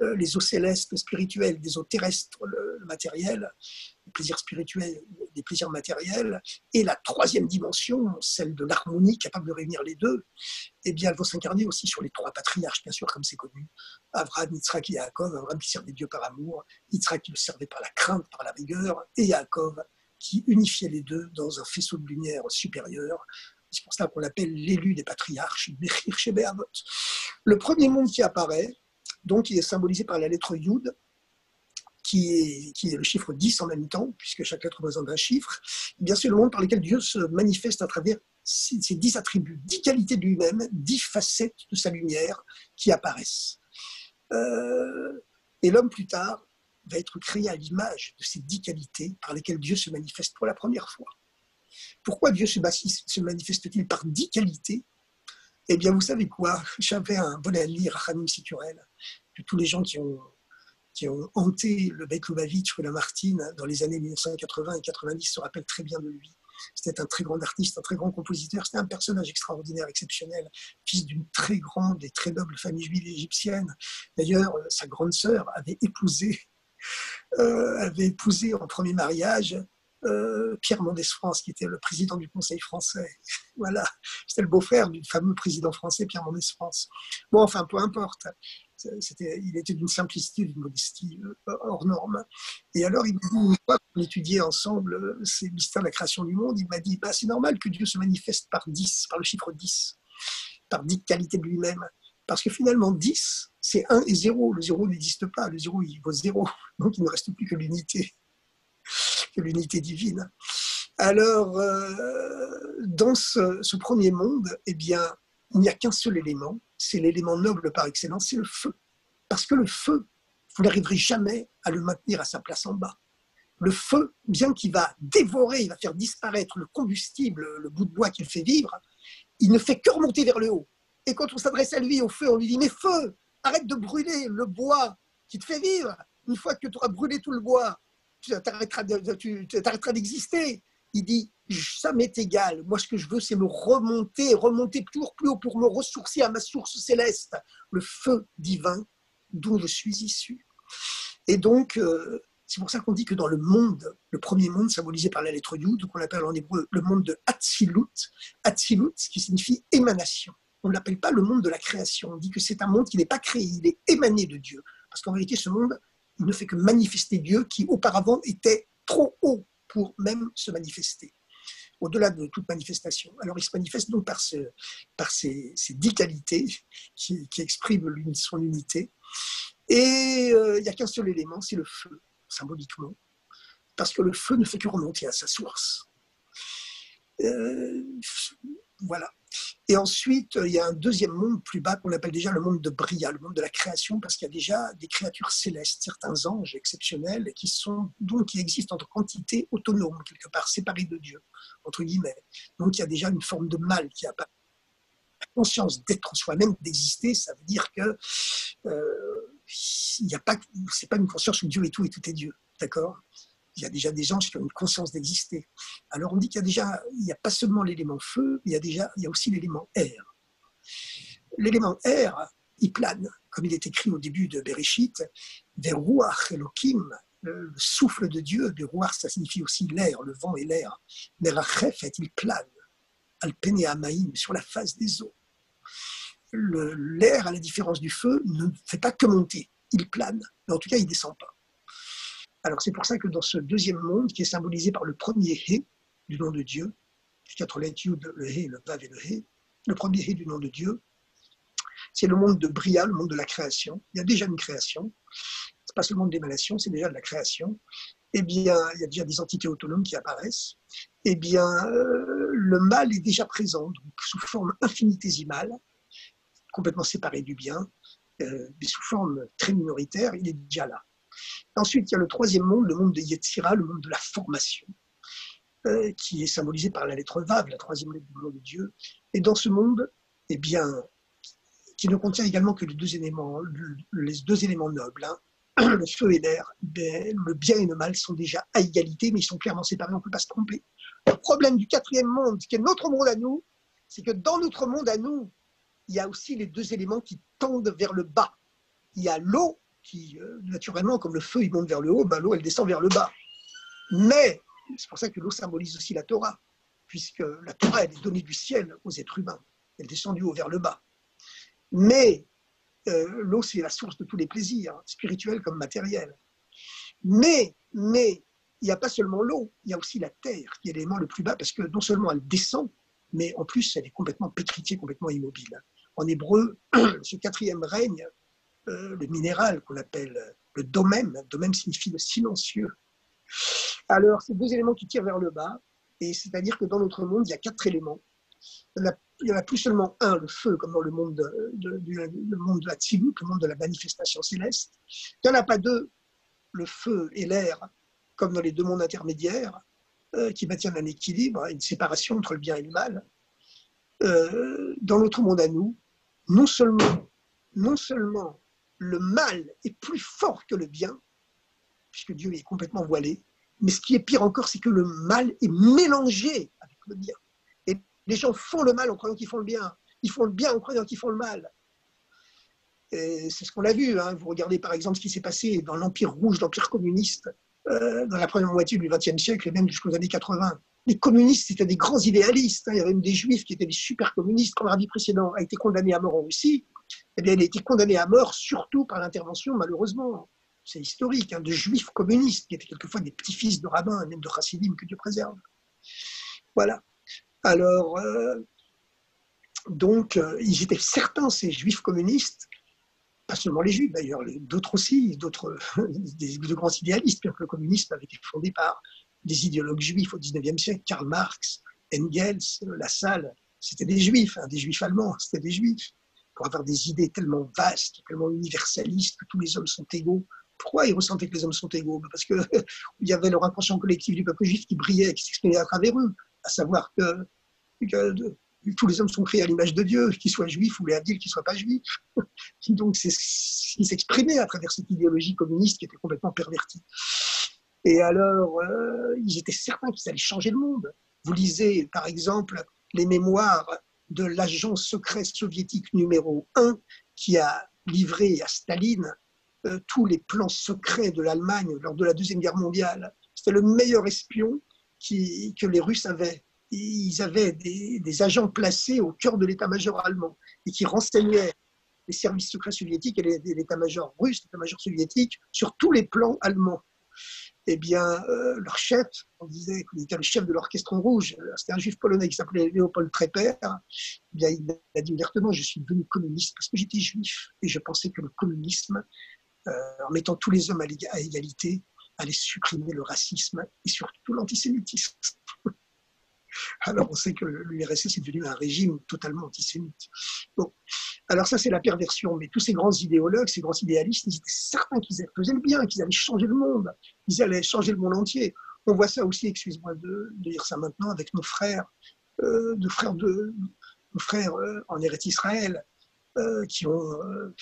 les eaux célestes, spirituelles, des eaux terrestres, le matériel, les plaisirs spirituels, des plaisirs matériels, et la troisième dimension, celle de l'harmonie, capable de réunir les deux, eh bien, elle va s'incarner aussi sur les trois patriarches, bien sûr, comme c'est connu. Abraham, Yitzhak et Yaakov. Abraham qui servait Dieu par amour, Yitzhak qui le servait par la crainte, par la rigueur, et Yaakov qui unifiait les deux dans un faisceau de lumière supérieur. C'est pour ça qu'on l'appelle l'élu des patriarches, Bechir Shebeavot. Le premier monde qui apparaît, donc, il est symbolisé par la lettre Yud, qui est le chiffre 10 en même temps, puisque chaque lettre représente un chiffre. Et bien, c'est le monde par lequel Dieu se manifeste à travers ces 10 attributs, 10 qualités de lui-même, 10 facettes de sa lumière qui apparaissent. Et l'homme, plus tard, va être créé à l'image de ces 10 qualités par lesquelles Dieu se manifeste pour la première fois. Pourquoi Dieu se manifeste-t-il par 10 qualités? Eh bien, vous savez quoi? J'avais un bon ami, Rachanim Siturel, que tous les gens qui ont hanté le Beit Lubavitch ou la Martine dans les années 1980 et 90 se rappellent très bien de lui. C'était un très grand artiste, un très grand compositeur, c'était un personnage extraordinaire, exceptionnel, fils d'une très grande et très noble famille juive égyptienne. D'ailleurs, sa grande sœur avait épousé en premier mariage Pierre Mendès France, qui était le président du Conseil français. Voilà, c'était le beau-frère du fameux président français, Pierre Mendès France. Bon, enfin, peu importe. Il était d'une simplicité, d'une modestie hors norme. Et alors, il m'a dit, une fois qu'on étudiait ensemble ces mystères de la création du monde, il m'a dit, c'est normal que Dieu se manifeste par 10, par le chiffre 10, par 10 qualités de lui-même. Parce que finalement, 10, c'est 1 et 0. Le 0 n'existe pas. Le 0, il vaut 0. Donc, il ne reste plus que l'unité divine. Alors, dans ce premier monde, eh bien, il n'y a qu'un seul élément, c'est l'élément noble par excellence, c'est le feu. Parce que le feu, vous n'arriverez jamais à le maintenir à sa place en bas. Le feu, bien qu'il va dévorer, il va faire disparaître le combustible, le bout de bois qu'il fait vivre, il ne fait que remonter vers le haut. Et quand on s'adresse à lui, au feu, on lui dit « Mais feu, arrête de brûler le bois qui te fait vivre. Une fois que tu auras brûlé tout le bois, tu t'arrêteras d'exister. » Il dit « Ça m'est égal. Moi, ce que je veux, c'est me remonter toujours plus haut pour me ressourcer à ma source céleste, le feu divin d'où je suis issu. » Et donc, c'est pour ça qu'on dit que dans le monde, le premier monde symbolisé par la lettre Yud, qu'on appelle en hébreu le monde de Hatzilut, Hatzilut, ce qui signifie émanation. On ne l'appelle pas le monde de la création. On dit que c'est un monde qui n'est pas créé, il est émané de Dieu. Parce qu'en vérité, ce monde, il ne fait que manifester Dieu qui auparavant était trop haut pour même se manifester, au-delà de toute manifestation. Alors il se manifeste donc par ces 10 qualités qui expriment son unité. Et il n'y a qu'un seul élément, c'est le feu, symboliquement, parce que le feu ne fait que remonter à sa source. Voilà. Et ensuite, il y a un deuxième monde plus bas qu'on appelle déjà le monde de Bria, le monde de la création, parce qu'il y a déjà des créatures célestes, certains anges exceptionnels qui existent en quantité autonome, quelque part, séparés de Dieu, entre guillemets. Donc il y a déjà une forme de mal qui apparaît. La conscience d'être soi-même, d'exister, ça veut dire que c'est pas une conscience où Dieu est tout et tout est Dieu, d'accord? Il y a déjà des anges qui ont une conscience d'exister. Alors on dit qu'il n'y a pas seulement l'élément feu, il y a aussi l'élément air. L'élément air, il plane, comme il est écrit au début de Bereshit, vers Ruach Elohim, le souffle de Dieu. De Ruach, ça signifie aussi l'air, le vent et l'air. Merachefet, il plane, Alpene Amaïm, sur la face des eaux. L'air, à la différence du feu, ne fait pas que monter, il plane, mais en tout cas, il ne descend pas. Alors c'est pour ça que dans ce deuxième monde, qui est symbolisé par le premier Hé du nom de Dieu, 4 lettres Yud, le Hé, le Vav et le Hé, le premier Hé du nom de Dieu, c'est le monde de Bria, le monde de la création. Il y a déjà une création, c'est pas seulement de l'émanation, c'est déjà de la création. Eh bien, il y a déjà des entités autonomes qui apparaissent. Eh bien, le mal est déjà présent, donc sous forme infinitésimale, complètement séparé du bien, mais sous forme très minoritaire, il est déjà là. Ensuite, il y a le troisième monde, le monde de Yetzira, le monde de la formation, qui est symbolisé par la lettre Vav, la troisième lettre du nom de Dieu. Et dans ce monde, eh bien, qui ne contient également que les deux éléments nobles, hein, le feu et l'air, le bien et le mal sont déjà à égalité, mais ils sont clairement séparés, on ne peut pas se tromper. Le problème du quatrième monde, qui est notre monde à nous, c'est que dans notre monde à nous, il y a aussi les deux éléments qui tendent vers le bas. Il y a l'eau qui, naturellement, comme le feu, il monte vers le haut, ben, l'eau, elle descend vers le bas. Mais, c'est pour ça que l'eau symbolise aussi la Torah, puisque la Torah, elle est donnée du ciel aux êtres humains. Elle descend du haut vers le bas. Mais l'eau, c'est la source de tous les plaisirs, spirituels comme matériels. Mais, il n'y a pas seulement l'eau, il y a aussi la terre, qui est l'élément le plus bas, parce que non seulement elle descend, mais en plus, elle est complètement pétrifiée, complètement immobile. En hébreu, ce quatrième règne, le minéral qu'on appelle le domem signifie le silencieux. Alors, c'est deux éléments qui tirent vers le bas, et c'est-à-dire que dans notre monde, il y a quatre éléments. Il n'y en a plus seulement un, le feu, comme dans le monde le monde de la Tzilut, le monde de la manifestation céleste. Il n'y en a pas deux, le feu et l'air, comme dans les deux mondes intermédiaires, qui maintiennent un équilibre, une séparation entre le bien et le mal. Dans notre monde à nous, non seulement le mal est plus fort que le bien, puisque Dieu est complètement voilé, mais ce qui est pire encore, c'est que le mal est mélangé avec le bien. Et les gens font le mal en croyant qu'ils font le bien. Ils font le bien en croyant qu'ils font le mal. Et c'est ce qu'on a vu. Hein. Vous regardez par exemple ce qui s'est passé dans l'Empire rouge, l'Empire communiste, dans la première moitié du XXe siècle et même jusqu'aux années 80. Les communistes, c'était des grands idéalistes. Hein. Il y avait même des juifs qui étaient des super communistes. Quand Rabbi précédent a été condamné à mort en Russie, eh bien, il a été condamné à mort surtout par l'intervention, malheureusement, c'est historique, hein, de juifs communistes qui étaient quelquefois des petits-fils de rabbins, même de chassidim, que Dieu préserve. Voilà. Alors, donc, ils étaient certains, ces juifs communistes, pas seulement les juifs d'ailleurs, d'autres aussi, de grands idéalistes, bien que le communisme avait été fondé par des idéologues juifs au XIXe siècle, Karl Marx, Engels, Lassalle, c'était des juifs, hein, des juifs allemands, c'était des juifs, pour avoir des idées tellement vastes, tellement universalistes, que tous les hommes sont égaux. Pourquoi ils ressentaient que les hommes sont égaux? Parce qu'il y avait leur inconscient collectif du peuple juif qui brillait, qui s'exprimait à travers eux, à savoir que tous les hommes sont créés à l'image de Dieu, qu'ils soient juifs ou les habiles, qu'ils ne soient pas juifs. Donc c'est ce qui s'exprimait à travers cette idéologie communiste qui était complètement pervertie. Et alors, ils étaient certains qu'ils allaient changer le monde. Vous lisez, par exemple, les mémoires de l'agent secret soviétique numéro 1 qui a livré à Staline tous les plans secrets de l'Allemagne lors de la Deuxième Guerre mondiale. C'était le meilleur espion que les Russes avaient. Ils avaient des agents placés au cœur de l'état-major allemand et qui renseignaient les services secrets soviétiques et l'état-major russe, l'état-major soviétique, sur tous les plans allemands. Eh bien, leur chef, on disait qu'il était le chef de l'Orchestre Rouge, c'était un juif polonais qui s'appelait Léopold Trepper, eh bien, il a dit ouvertement, je suis devenu communiste parce que j'étais juif et je pensais que le communisme, en mettant tous les hommes à égalité, allait supprimer le racisme et surtout l'antisémitisme. Alors on sait que l'URSS est devenu un régime totalement antisémite. Bon, alors ça c'est la perversion, mais tous ces grands idéologues, ces grands idéalistes, ils étaient certains qu'ils faisaient le bien, qu'ils allaient changer le monde, ils allaient changer le monde entier. On voit ça aussi, excuse-moi de dire ça maintenant, avec nos frères, nos frères en Eretz Israël, qui ont,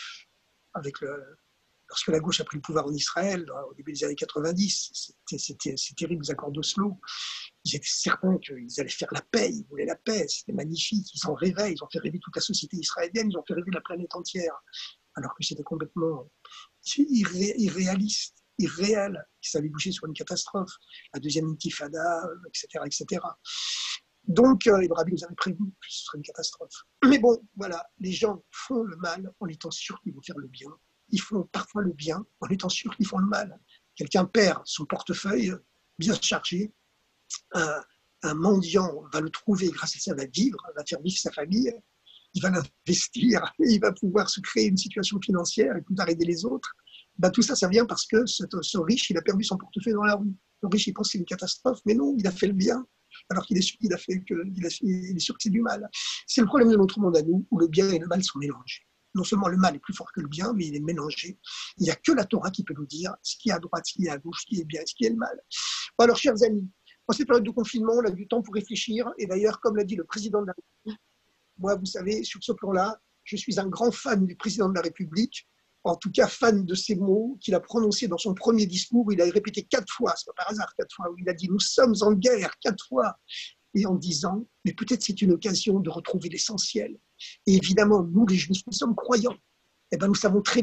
lorsque la gauche a pris le pouvoir en Israël, au début des années 90, c'était ces terribles accords d'Oslo, ils étaient certains qu'ils allaient faire la paix, ils voulaient la paix, c'était magnifique, ils en rêvaient, ils ont fait rêver toute la société israélienne, ils ont fait rêver la planète entière, alors que c'était complètement irréaliste, irréel, ça allait boucher sur une catastrophe, la deuxième intifada, etc., etc. Donc, Rabbi nous avait prévenu que ce serait une catastrophe. Mais bon, voilà, les gens font le mal en étant sûrs qu'ils vont faire le bien. Ils font parfois le bien en étant sûrs qu'ils font le mal. Quelqu'un perd son portefeuille bien chargé, un mendiant va le trouver, grâce à ça va vivre, va faire vivre sa famille, il va l'investir, et il va pouvoir se créer une situation financière et pouvoir aider les autres. Ben, tout ça, ça vient parce que ce riche, il a perdu son portefeuille dans la rue. Le riche, il pense que c'est une catastrophe, mais non, il a fait le bien, alors qu'il est sûr qu'il il est sûr que c'est du mal. C'est le problème de notre monde à nous, où le bien et le mal sont mélangés. Non seulement le mal est plus fort que le bien, mais il est mélangé. Il n'y a que la Torah qui peut nous dire ce qui est à droite, ce qui est à gauche, ce qui est bien, ce qui est le mal. Bon, alors, chers amis, en cette période de confinement, on a du temps pour réfléchir. Et d'ailleurs, comme l'a dit le président de la République, moi, vous savez, sur ce plan-là, je suis un grand fan du président de la République, en tout cas fan de ces mots qu'il a prononcés dans son premier discours, où il a répété 4 fois, c'est pas par hasard 4 fois, où il a dit « nous sommes en guerre » 4 fois, et en disant « mais peut-être c'est une occasion de retrouver l'essentiel ». Et évidemment, nous les Juifs, nous sommes croyants. Eh bien, nous savons très bien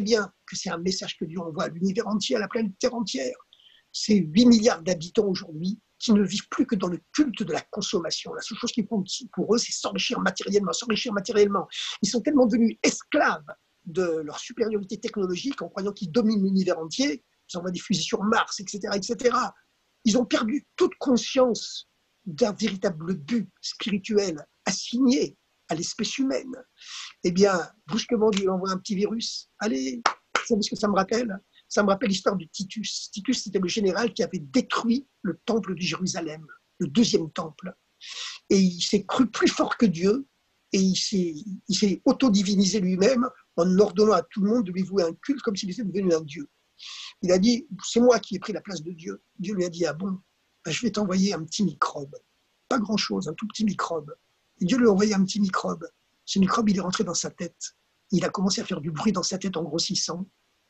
que c'est un message que Dieu envoie à l'univers entier, à la planète Terre entière. C'est 8 milliards d'habitants aujourd'hui qui ne vivent plus que dans le culte de la consommation. La seule chose qui compte pour eux, c'est s'enrichir matériellement, s'enrichir matériellement. Ils sont tellement devenus esclaves de leur supériorité technologique en croyant qu'ils dominent l'univers entier. Ils envoient des fusils sur Mars, etc., etc. Ils ont perdu toute conscience d'un véritable but spirituel assigné à l'espèce humaine. Eh bien, brusquement, Dieu envoie un petit virus. Allez, vous savez ce que ça me rappelle? Ça me rappelle l'histoire de Titus. Titus, c'était le général qui avait détruit le temple de Jérusalem, le deuxième temple. Et il s'est cru plus fort que Dieu, et il s'est autodivinisé lui-même en ordonnant à tout le monde de lui vouer un culte comme s'il était devenu un dieu. Il a dit, c'est moi qui ai pris la place de Dieu. Dieu lui a dit, ah bon, ben, je vais t'envoyer un petit microbe. Pas grand-chose, un tout petit microbe. Et Dieu lui a envoyé un petit microbe. Ce microbe, il est rentré dans sa tête. Il a commencé à faire du bruit dans sa tête en grossissant.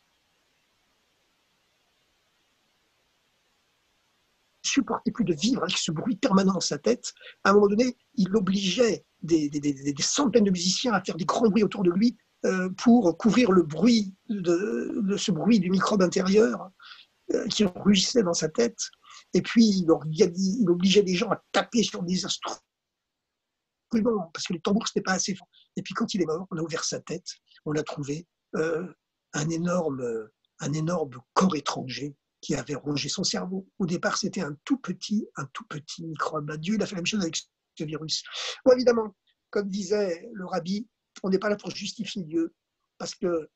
Il ne supportait plus de vivre avec ce bruit permanent dans sa tête. À un moment donné, il obligeait des centaines de musiciens à faire des grands bruits autour de lui pour couvrir le bruit de ce bruit du microbe intérieur qui rugissait dans sa tête. Et puis, il obligeait des gens à taper sur des instruments parce que les tambours, ce n'était pas assez fort. Et puis, quand il est mort, on a ouvert sa tête, on a trouvé un énorme corps étranger qui avait rongé son cerveau. Au départ, c'était un tout petit microbe. Dieu, il a fait la même chose avec ce virus. Bon, évidemment, comme disait le rabbi, on n'est pas là pour justifier Dieu, parce que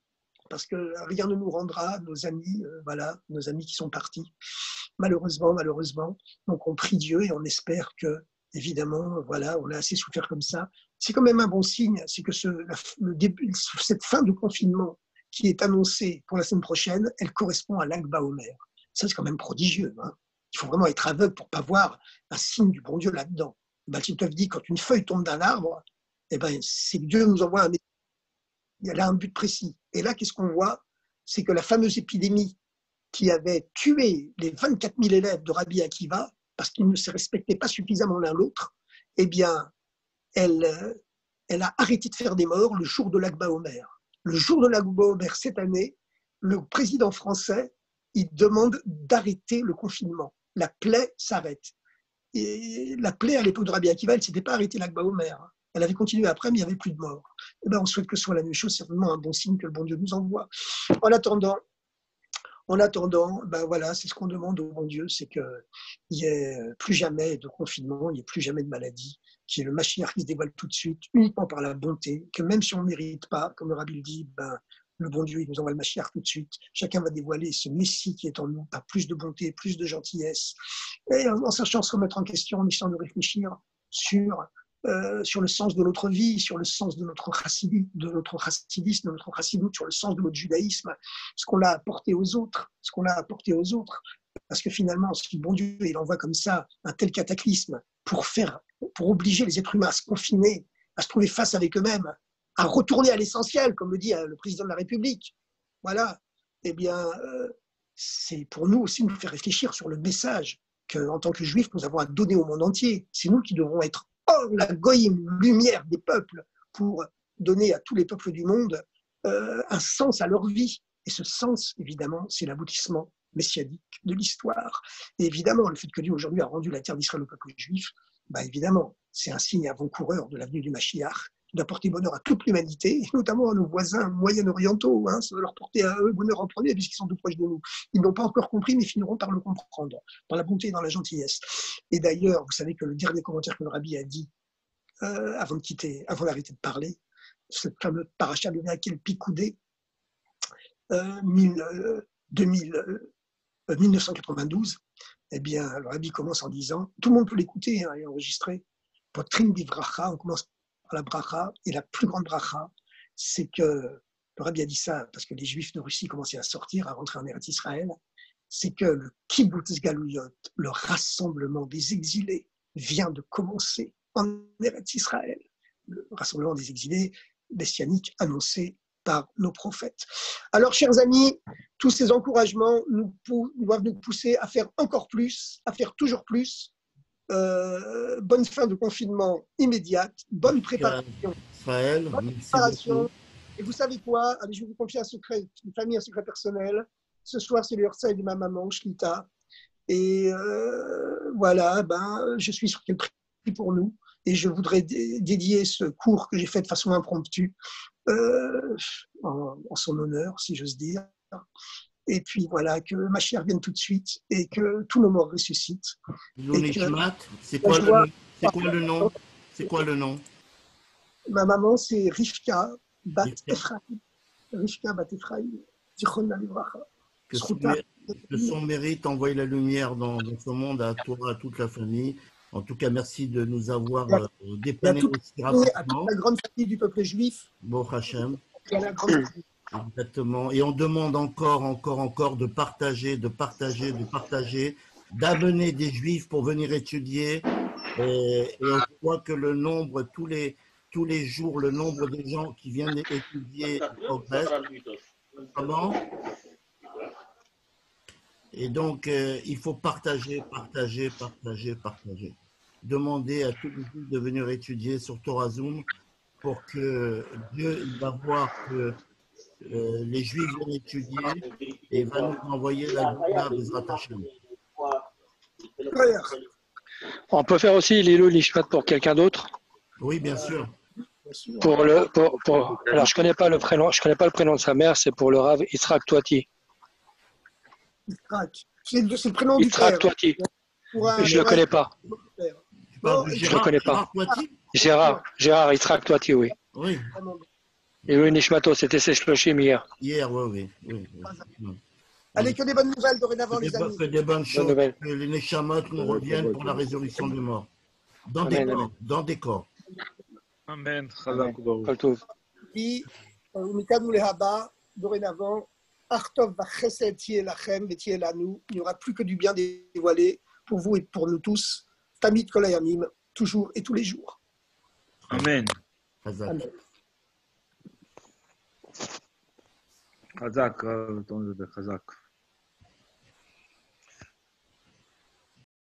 rien ne nous rendra, nos amis, nos amis qui sont partis. Malheureusement. Donc on prie Dieu et on espère que, évidemment, voilà, on a assez souffert comme ça. C'est quand même un bon signe, c'est que cette fin de confinement qui est annoncée pour la semaine prochaine, elle correspond à l'Ag Baomer. Ça, c'est quand même prodigieux. Hein. Il faut vraiment être aveugle pour ne pas voir un signe du bon Dieu là-dedans. Baltitov dit, quand une feuille tombe d'un arbre, eh ben, c'est que Dieu nous envoie un message. Elle a un but précis. Et là, qu'est-ce qu'on voit? C'est que la fameuse épidémie qui avait tué les 24 000 élèves de Rabbi Akiva, parce qu'ils ne se respectaient pas suffisamment l'un l'autre, eh bien, elle a arrêté de faire des morts le jour de l'Ag Baomer. Le jour de l'Ag Baomer, cette année, le président français, il demande d'arrêter le confinement. La plaie s'arrête. Et la plaie, à l'époque de Rabbi Akiva, elle ne s'était pas arrêtée l'Ag Baomer. Elle avait continué après, mais il n'y avait plus de morts. Eh bien, on souhaite que ce soit la même chose, c'est vraiment un bon signe que le bon Dieu nous envoie. En attendant, ben voilà, c'est ce qu'on demande au bon Dieu, c'est qu'il n'y ait plus jamais de confinement, il n'y ait plus jamais de maladie, qu'il y ait le Mashiach qui se dévoile tout de suite, uniquement par la bonté, que même si on ne mérite pas, comme le Rabbi le dit, ben, le bon Dieu, il nous envoie le Mashiach tout de suite. Chacun va dévoiler ce Messie qui est en nous, par plus de bonté, plus de gentillesse. Et en sachant se remettre en question, en essayant de réfléchir sur le sens de notre vie, sur le sens de notre chassidisme, de notre chassidoute, sur le sens de notre judaïsme, ce qu'on a apporté aux autres, Parce que finalement, si le bon Dieu, il envoie comme ça un tel cataclysme pour obliger les êtres humains à se confiner, à se trouver face avec eux-mêmes, à retourner à l'essentiel, comme le dit le président de la République, voilà, eh bien, c'est pour nous aussi nous faire réfléchir sur le message qu'en tant que juifs, nous avons à donner au monde entier. C'est nous qui devrons être hors la goïm, lumière des peuples, pour donner à tous les peuples du monde un sens à leur vie. Et ce sens, évidemment, c'est l'aboutissement messianique de l'histoire. Et évidemment, le fait que Dieu aujourd'hui a rendu la terre d'Israël au peuple juif, bah évidemment, c'est un signe avant-coureur de l'avenue du Mashiach, d'apporter bonheur à toute l'humanité, et notamment à nos voisins moyen-orientaux. Ça va leur porter à eux bonheur en premier, puisqu'ils sont tout proches de nous. Ils n'ont pas encore compris, mais finiront par le comprendre, dans la bonté et dans la gentillesse. Et d'ailleurs, vous savez que le dernier commentaire que le Rabbi a dit, avant d'arrêter de parler, cette fameuse paracha de Nakel Picoudé, 1992, eh bien, le Rabbi commence en disant, tout le monde peut l'écouter et enregistrer, Potrim Bivracha, on commence par la bracha, et la plus grande bracha, c'est que, le Rabbi a dit ça parce que les Juifs de Russie commençaient à sortir, à rentrer en Eretz Israël, c'est que le Kibbutz Galouyot, le rassemblement des exilés, vient de commencer en Eretz Israël. Le rassemblement des exilés messianiques annoncé par nos prophètes. Alors, chers amis, tous ces encouragements doivent nous pousser à faire encore plus, à faire toujours plus. Bonne fin de confinement immédiate, bonne préparation. Israël, merci beaucoup. Et vous savez quoi? Allez, je vais vous confier un secret, une famille, un secret personnel. Ce soir, c'est l'anniversaire de ma maman, Shlita. Et voilà, je suis sur quel prix pour nous. Et je voudrais dédier ce cours que j'ai fait de façon impromptue en son honneur, si j'ose dire. Et puis voilà, que ma chère vienne tout de suite et que tous nos morts ressuscitent. L'Unishmat, c'est quoi le nom? C'est quoi le nom? C'est quoi le nom? Ma maman, c'est Rivka Bat Ephraim. Rivka Bat Ephraim. Zichron Livracha. Que son mérite envoie la lumière dans ce monde à toi, à toute la famille. En tout cas, merci de nous avoir dépanné aussi rapidement. À la grande famille du peuple juif. Bon Hachem. Exactement. Et on demande encore de partager, d'amener des juifs pour venir étudier. Et on voit que le nombre, tous les jours, le nombre de gens qui viennent étudier progresse. Comment? Et donc, il faut partager. Demander à tous les juifs de venir étudier sur Torah Zoom pour que Dieu il va voir que les juifs viennent étudier et va nous envoyer la Géoula Bezrat Hashem. On peut faire aussi l'Ilou Nishmat pour quelqu'un d'autre? Oui, bien sûr. Alors, je connais pas le prénom de sa mère, c'est pour le Rav Yitzhak Touati. C'est le prénom du père. Yitzhak Touati. Je le connais pas. Je le connais pas. Gérard Yitzhak Touati, oui. Oui. Et Louis Nishmato, c'était ses shloshim hier. Hier, oui. Allez, que des bonnes nouvelles dorénavant, les amis. Que des bonnes choses. Que les Neshamot nous reviennent pour la résurrection des morts. Dans des corps. Amen. Puis, Mikadou le Haba, dorénavant, Artov va chesed tié lachem, tié lanou. Il n'y aura plus que du bien dévoilé pour vous et pour nous tous. Tamid kolayamim, toujours et tous les jours. Amen. Amen. Chazak, ton de Chazak.